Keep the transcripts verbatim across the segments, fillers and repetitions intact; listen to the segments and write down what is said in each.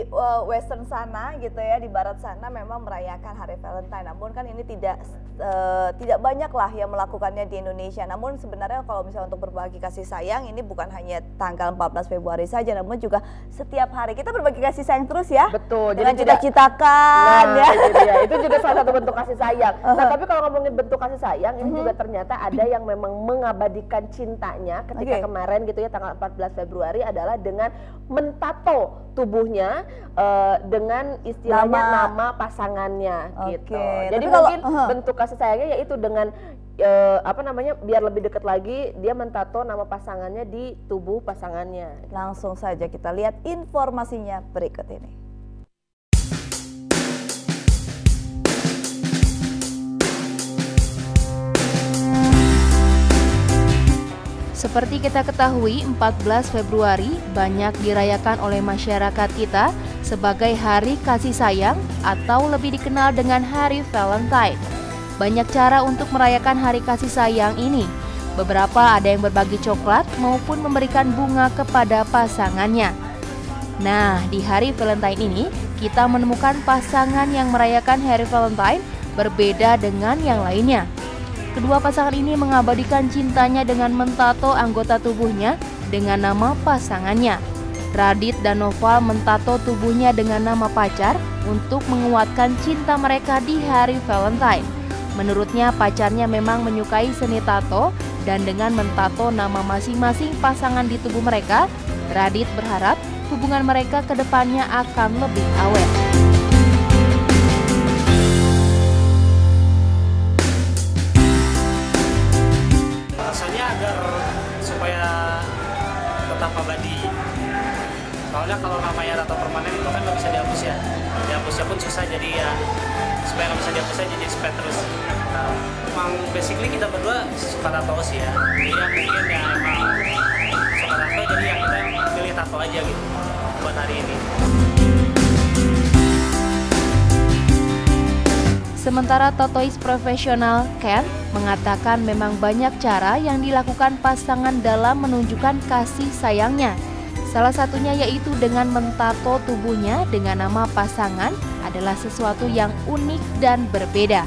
uh, western sana gitu ya, di barat sana memang merayakan Hari Valentine. Namun kan ini tidak uh, tidak banyak lah yang melakukannya di Indonesia. Namun sebenarnya kalau misalnya untuk berbagi kasih sayang ini bukan hanya tanggal empat belas Februari saja, namun juga setiap hari kita berbagi kasih sayang terus ya. Betul. Dengan Jadi cita-citakan nah, ya. Itu, dia. Itu juga salah satu bentuk kasih sayang. Uh -huh. Nah, tapi kalau ngomongin bentuk kasih sayang, ini uh -huh. juga ternyata ada yang memang mengabadikan cintanya ketika okay. kemarin gitu ya, tanggal empat belas Februari adalah dengan mentato tubuhnya uh, dengan istilahnya nama, nama pasangannya okay. gitu. Jadi tapi mungkin kalau, uh -huh. bentuk kasih sayangnya yaitu dengan uh, apa namanya, biar lebih dekat lagi dia mentato nama pasangannya di tubuh pasangannya. Langsung saja kita lihat informasinya berikut ini. Seperti kita ketahui, empat belas Februari banyak dirayakan oleh masyarakat kita sebagai Hari Kasih Sayang atau lebih dikenal dengan Hari Valentine. Banyak cara untuk merayakan Hari Kasih Sayang ini. Beberapa ada yang berbagi coklat maupun memberikan bunga kepada pasangannya. Nah, di Hari Valentine ini kita menemukan pasangan yang merayakan Hari Valentine berbeda dengan yang lainnya. Kedua pasangan ini mengabadikan cintanya dengan mentato anggota tubuhnya dengan nama pasangannya. Radit dan Noval mentato tubuhnya dengan nama pacar untuk menguatkan cinta mereka di Hari Valentine. Menurutnya pacarnya memang menyukai seni tato dan dengan mentato nama masing-masing pasangan di tubuh mereka, Radit berharap hubungan mereka ke depannya akan lebih awet. Abadi. Soalnya kalau namanya tato permanen itu kan nggak bisa dihapus ya. Dihapusnya pun susah, jadi ya supaya nggak bisa dihapusnya jadi spread terus. Nah, emang basically kita berdua suka tato sih ya. Jadi ya mungkin ya emang suka tato, jadi ya kita pilih tato aja gitu buat hari ini. Sementara tatois profesional Ken mengatakan memang banyak cara yang dilakukan pasangan dalam menunjukkan kasih sayangnya. Salah satunya yaitu dengan mentato tubuhnya dengan nama pasangan adalah sesuatu yang unik dan berbeda.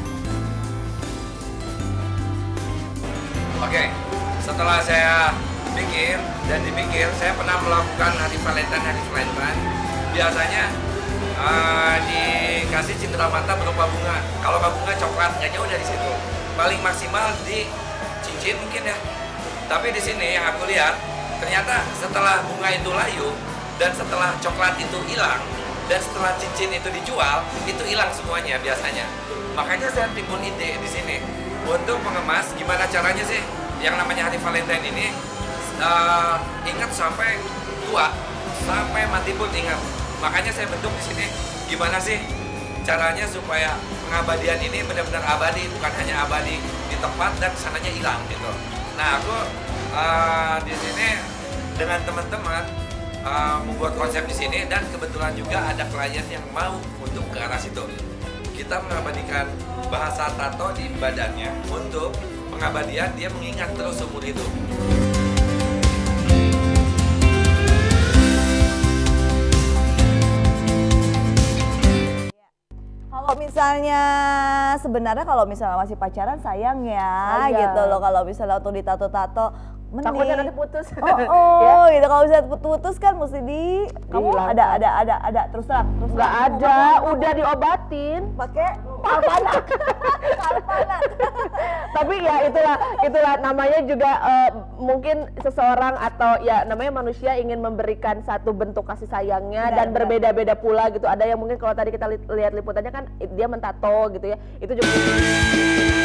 Oke, setelah saya pikir dan dipikir, saya pernah melakukan hari Valentine, hari Valentine. Biasanya Uh, dikasih cindera mata berupa bunga. Kalau nggak bunga, coklat, nggak jauh dari situ. Paling maksimal di cincin mungkin ya. Tapi di sini yang aku lihat, ternyata setelah bunga itu layu dan setelah coklat itu hilang dan setelah cincin itu dijual, itu hilang semuanya biasanya. Makanya saya timbul ide di sini untuk mengemas gimana caranya sih yang namanya Hari Valentine ini uh, ingat sampai tua, sampai mati pun ingat. Makanya saya bentuk di sini gimana sih caranya supaya pengabadian ini benar-benar abadi, bukan hanya abadi di tempat dan sananya hilang gitu. Nah, aku uh, di sini dengan teman-teman uh, membuat konsep di sini dan kebetulan juga ada klien yang mau untuk ke arah situ. Kita mengabadikan bahasa tato di badannya untuk pengabadian dia mengingat terus seumur hidup. Kalau misalnya sebenarnya kalau misalnya masih pacaran sayang ya, sayang. Gitu loh. Kalau misalnya waktu ditato-tato takutnya nanti putus. Oh, oh ya? Gitu. Kalau misalnya putus kan mesti di kamu Hilang. ada ada ada ada terus terang terus nggak ada, udah diobatin pakai alpanak. Alpanak. Tapi ya itulah itulah namanya juga uh, mungkin seseorang atau ya namanya manusia ingin memberikan satu bentuk kasih sayangnya benar, dan berbeda-beda pula gitu. Ada yang mungkin kalau tadi kita li lihat liputannya kan dia mentato gitu ya. Itu juga